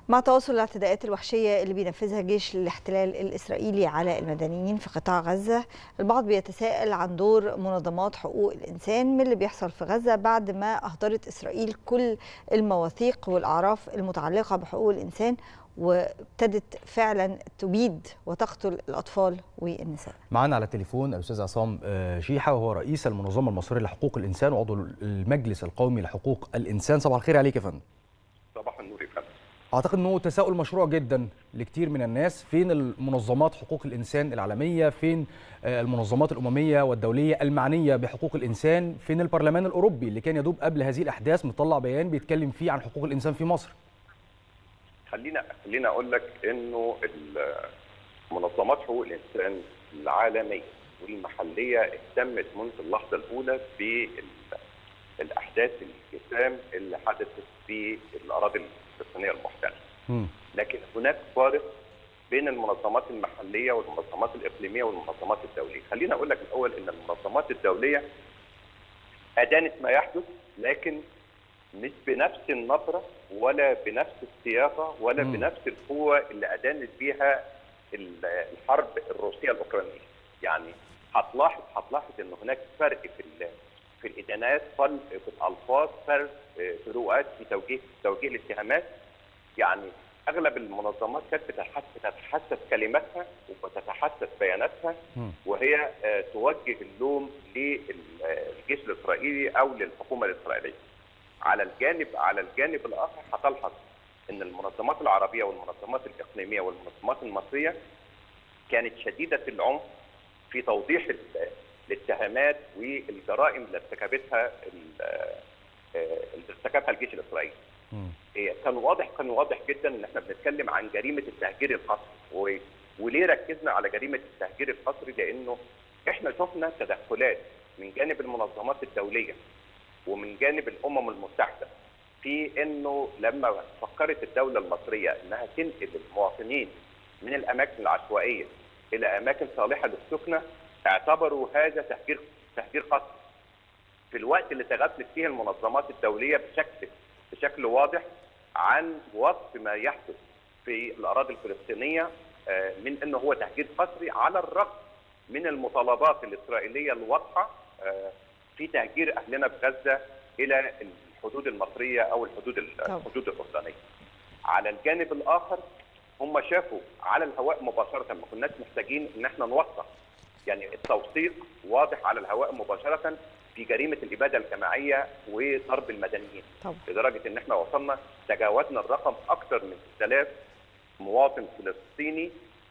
مع تواصل الاعتداءات الوحشية اللي بينفذها جيش الاحتلال الإسرائيلي على المدنيين في قطاع غزة، البعض بيتساءل عن دور منظمات حقوق الإنسان من اللي بيحصل في غزة بعد ما أهدرت إسرائيل كل المواثيق والأعراف المتعلقة بحقوق الإنسان وابتدت فعلا تبيد وتقتل الأطفال والنساء. معنا على التليفون الأستاذ عصام شيحة، وهو رئيس المنظمة المصرية لحقوق الإنسان وعضو المجلس القومي لحقوق الإنسان. صباح الخير عليك يا فندم. صباح النور يا فندم. أعتقد أنه تساؤل مشروع جدا لكتير من الناس، فين المنظمات حقوق الإنسان العالمية؟ فين المنظمات الأممية والدولية المعنية بحقوق الإنسان؟ فين البرلمان الأوروبي اللي كان يدوب قبل هذه الأحداث مطلع بيان بيتكلم فيه عن حقوق الإنسان في مصر؟ خلينا اقول لك انه منظمات حقوق الانسان العالميه والمحليه اهتمت منذ اللحظه الاولى بالاحداث الجسام اللي حدثت في الاراضي الفلسطينيه المحتله. لكن هناك فارق بين المنظمات المحليه والمنظمات الاقليميه والمنظمات الدوليه. خلينا اقول لك الاول ان المنظمات الدوليه ادانت ما يحدث، لكن مش بنفس النبره ولا بنفس السياقه ولا بنفس القوه اللي ادانت بيها الحرب الروسيه الاوكرانيه. يعني هتلاحظ ان هناك فرق في الادانات، فرق في الالفاظ، فرق فروقات في توجيه الاتهامات. يعني اغلب المنظمات كانت بتتحسس كلماتها وتتحسس بياناتها وهي توجه اللوم للجيش الاسرائيلي او للحكومه الاسرائيليه. على الجانب الاخر هتلحظ ان المنظمات العربيه والمنظمات الاقليميه والمنظمات المصريه كانت شديده العنف في توضيح الاتهامات والجرائم اللي ارتكبها الجيش الاسرائيلي. كان واضح جدا ان احنا بنتكلم عن جريمه التهجير القسري. وليه ركزنا على جريمه التهجير القسري؟ لانه احنا شفنا تدخلات من جانب المنظمات الدوليه ومن جانب الامم المتحده في انه لما فكرت الدوله المصريه انها تنقل المواطنين من الاماكن العشوائيه الى اماكن صالحه للسكنه، اعتبروا هذا تهجير قسري. في الوقت اللي تغفلت فيه المنظمات الدوليه بشكل واضح عن وصف ما يحدث في الاراضي الفلسطينيه من انه هو تهجير قسري، على الرغم من المطالبات الاسرائيليه الواضحه في تهجير اهلنا بغزه الى الحدود المصريه او الحدود الاردنيه. على الجانب الاخر هم شافوا على الهواء مباشره، ما كناش محتاجين ان احنا نوثق، يعني التوثيق واضح على الهواء مباشره في جريمه الاباده الجماعيه وضرب المدنيين، لدرجه ان احنا وصلنا تجاوزنا الرقم اكثر من 6000 مواطن فلسطيني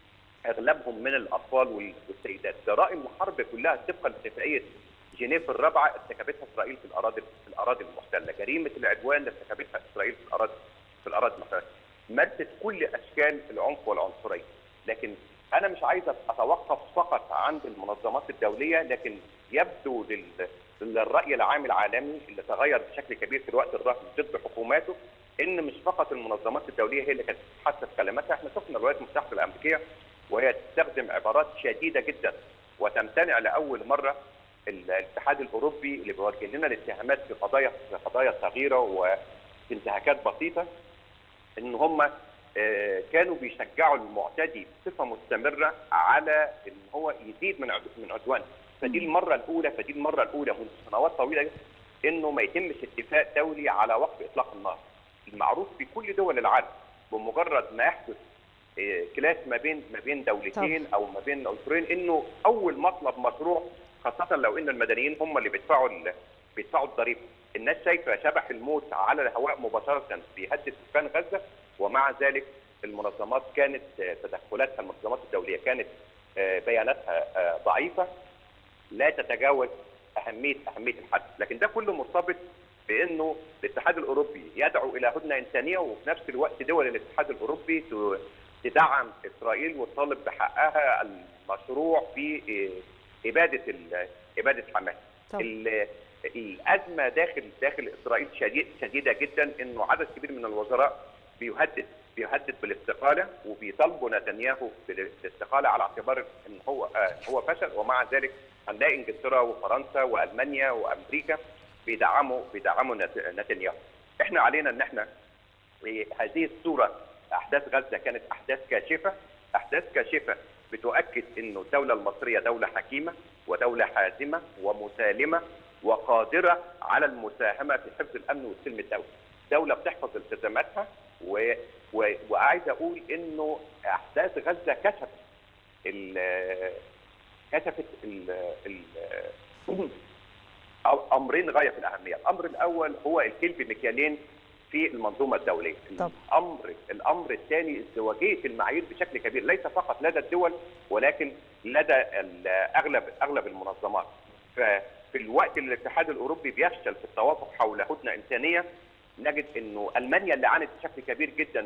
اغلبهم من الاطفال والسيدات. جرائم الحرب كلها طبقا لاتفاقيه جنيف الرابعه ارتكبتها اسرائيل في الاراضي المحتله. جريمه العدوان اللي ارتكبتها اسرائيل في الاراضي المحتله. مارست كل اشكال العنف والعنصريه. لكن انا مش عايز اتوقف فقط عند المنظمات الدوليه، لكن يبدو للراي العام العالمي اللي تغير بشكل كبير في الوقت الراهن ضد حكوماته ان مش فقط المنظمات الدوليه هي اللي كانت تتحسس كلماتها. احنا شفنا الولايات المتحده الامريكيه وهي تستخدم عبارات شديده جدا وتمتنع لاول مره الاتحاد الاوروبي اللي بيوجه لنا الاتهامات في قضايا صغيره وفي انتهاكات بسيطه، ان هم كانوا بيشجعوا المعتدي بصفه مستمره على ان هو يزيد من عدوانه. فدي المره الاولى منذ سنوات طويله انه ما يتمش اتفاق دولي على وقف اطلاق النار. المعروف في كل دول العالم بمجرد ما يحدث كلاش ما بين دولتين او ما بين عنصرين انه اول مطلب مشروع، خاصه لو ان المدنيين هم اللي بيدفعوا الضريبه. الناس شايفه شبح الموت على الهواء مباشره بيهدد سكان غزه، ومع ذلك المنظمات كانت تدخلاتها، المنظمات الدوليه كانت بياناتها ضعيفه لا تتجاوز اهميه الحدث. لكن ده كله مرتبط بانه الاتحاد الاوروبي يدعو الى هدنه انسانيه، وفي نفس الوقت دول الاتحاد الاوروبي تدعم اسرائيل وتطالب بحقها المشروع في اباده حماس. الازمه داخل اسرائيل شديده جدا، انه عدد كبير من الوزراء بيهدد بالاستقاله وبيطالبوا نتنياهو بالاستقاله على اعتبار ان هو فشل، ومع ذلك هنلاقي انجلترا وفرنسا والمانيا وامريكا بيدعموا نتنياهو. احنا علينا ان احنا هذه الصوره احداث غزه كانت احداث كاشفه بتؤكد انه الدوله المصريه دوله حكيمه ودوله حازمه ومسالمه وقادره على المساهمه في حفظ الامن والسلم الدولي. دوله بتحفظ التزاماتها وعايز اقول انه احداث غزه كشفت امرين غايه في الاهميه. الامر الاول هو الكيل بمكيالين في المنظومه الدوليه. الامر الثاني ازدواجيه المعايير بشكل كبير، ليس فقط لدى الدول ولكن لدى اغلب المنظمات. ففي الوقت اللي الاتحاد الاوروبي بيفشل في التوافق حول هدنه انسانيه، نجد انه المانيا اللي عانت بشكل كبير جدا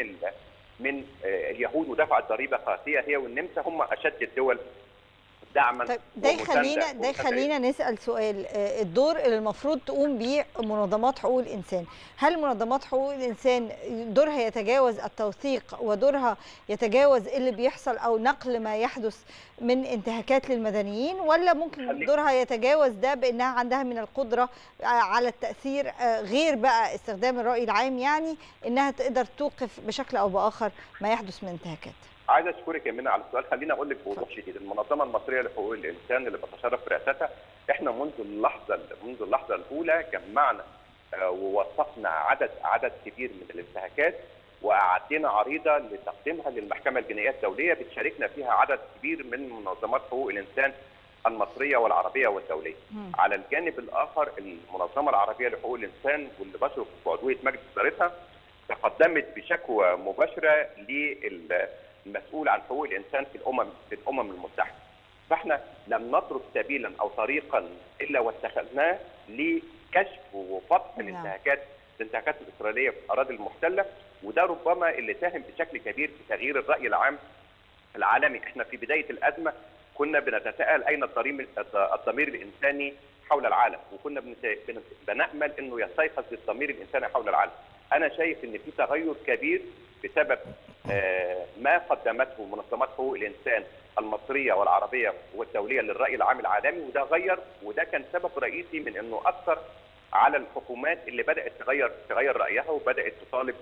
من اليهود ودفعت ضريبه قاسيه، هي والنمسا هم اشد الدول دعما. طيب ده يخلينا نسال سؤال، الدور اللي المفروض تقوم بيه منظمات حقوق الانسان، هل منظمات حقوق الانسان دورها يتجاوز التوثيق ودورها يتجاوز اللي بيحصل او نقل ما يحدث من انتهاكات للمدنيين، ولا ممكن دورها يتجاوز ده بانها عندها من القدره على التاثير غير بقى استخدام الراي العام، يعني انها تقدر توقف بشكل او باخر ما يحدث من انتهاكات؟ عايز اشكرك يا منى على السؤال. خليني اقول لك بوضوح شديد، المنظمه المصريه لحقوق الانسان اللي بتشرف برئاستها، احنا منذ اللحظه الاولى جمعنا ووثقنا عدد كبير من الانتهاكات واعدينا عريضه لتقديمها للمحكمه الجنائيه الدوليه بتشاركنا فيها عدد كبير من منظمات حقوق الانسان المصريه والعربيه والدوليه. على الجانب الاخر المنظمه العربيه لحقوق الانسان واللي بشرف بعضويه مجلس ادارتها تقدمت بشكوى مباشره المسؤول عن حقوق الانسان في الامم المتحده. فاحنا لم نترك سبيلا او طريقا الا واتخذناه لكشف وفتح الانتهاكات الاسرائيليه في الاراضي المحتله، وده ربما اللي ساهم بشكل كبير في تغيير الراي العام العالمي. احنا في بدايه الازمه كنا بنتساءل اين الضمير الانساني حول العالم، وكنا بنامل انه يستيقظ الضمير الانساني حول العالم. انا شايف ان في تغير كبير بسبب ما قدمته منظمات حقوق الانسان المصريه والعربيه والدوليه للراي العام العالمي، وده كان سبب رئيسي من انه اثر على الحكومات اللي بدات تغير رايها وبدات تطالب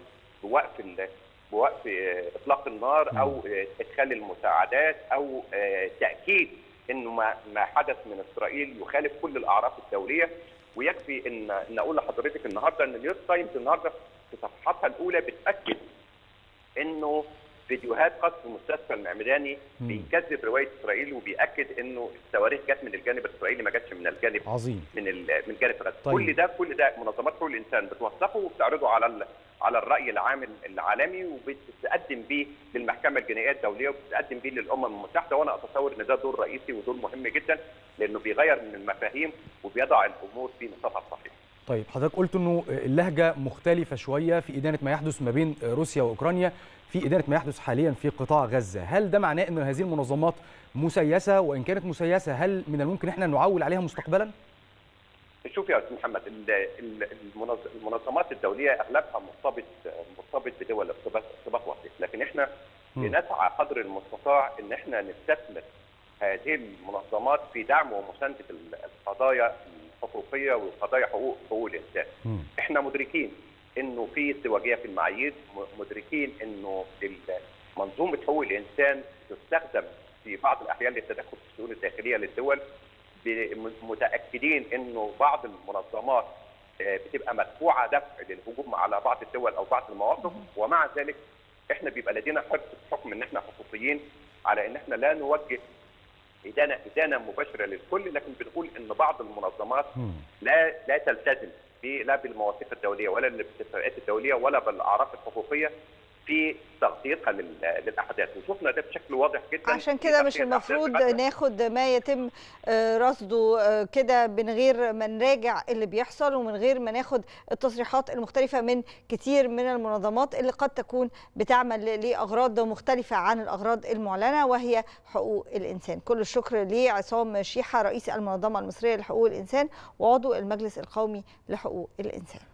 بوقف اطلاق النار او ادخال المساعدات او تاكيد انه ما حدث من اسرائيل يخالف كل الاعراف الدوليه. ويكفي ان اقول لحضرتك النهارده ان نيويورك تايمز النهارده في صفحاتها الاولى بتاكد انه فيديوهات قصف مستشفى المعمداني بيكذب روايه اسرائيل، وبياكد انه الصواريخ جت من الجانب الاسرائيلي ما جاتش من الجانب عظيم من جانب غزه. طيب. كل ده منظمات حقوق الانسان بتوثقه وبتعرضه على الراي العام العالمي وبتقدم بيه للمحكمه الجنائيه الدوليه وبتقدم بيه للامم المتحده، وانا اتصور ان ده دور رئيسي ودور مهم جدا لانه بيغير من المفاهيم وبيضع الامور في نصابها الصحيح. طيب حضرتك قلت انه اللهجه مختلفه شويه في ادانه ما يحدث ما بين روسيا واوكرانيا في ادانه ما يحدث حاليا في قطاع غزه، هل ده معناه ان هذه المنظمات مسيسه؟ وان كانت مسيسه هل من الممكن احنا نعول عليها مستقبلا؟ شوف يا استاذ محمد، المنظمات الدوليه اغلبها مرتبط بدول ارتباط وثيق، لكن احنا بنسعى قدر المستطاع ان احنا نستثمر هذه المنظمات في دعم ومسانده القضايا الحقوقيه وقضايا حقوق الانسان. احنا مدركين انه في ازدواجيه في المعايير، مدركين انه منظومه حقوق الانسان تستخدم في بعض الاحيان للتدخل في الشؤون الداخليه للدول، متاكدين انه بعض المنظمات بتبقى مدفوعه دفع للهجوم على بعض الدول او بعض المواقف، ومع ذلك احنا بيبقى لدينا حرص بحكم ان احنا حقوقيين على ان احنا لا نوجه ادانه مباشره للكل، لكن بنقول ان بعض المنظمات لا تلتزم لا بالمواثيق الدوليه ولا بالاتفاقات الدوليه ولا بالاعراف الحقوقيه في تغطيتها للاحداث، وشفنا ده بشكل واضح جدا. عشان كده مش المفروض ناخد ما يتم رصده كده من غير ما نراجع اللي بيحصل ومن غير ما ناخد التصريحات المختلفه من كتير من المنظمات اللي قد تكون بتعمل لاغراض مختلفه عن الاغراض المعلنه وهي حقوق الانسان. كل الشكر لعصام شيحه رئيس المنظمه المصريه لحقوق الانسان وعضو المجلس القومي لحقوق الانسان.